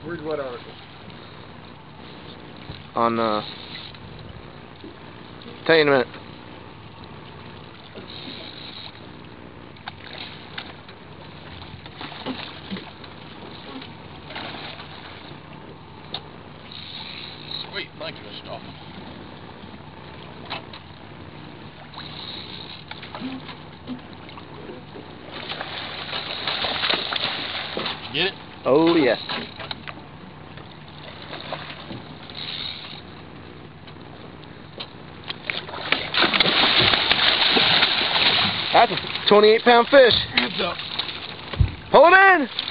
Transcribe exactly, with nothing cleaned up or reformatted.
Where's what article? On, uh... tell you in a minute. Sweet, thank you, Mister Dolphin. Get it? Oh, yeah. That's a twenty-eight pound fish. Hands up. Pull it in!